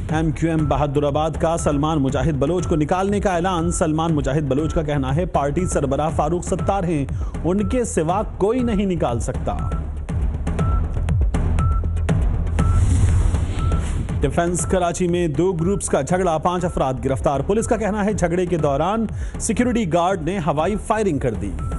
MQM Bahadurabad का सलमान मुजाहिद Bloch को निकालने का ऐलान। सलमान मुजाहिद बलोच का कहना है, पार्टी सरबराह फारूक सत्तार हैं, उनके सिवा कोई नहीं निकाल सकता। डिफेंस कराची में 2 ग्रुप्स का झगड़ा, 5 अफराद गिरफ्तार। पुलिस का कहना है, झगड़े के दौरान सिक्योरिटी गार्ड ने हवाई फायरिंग कर दी।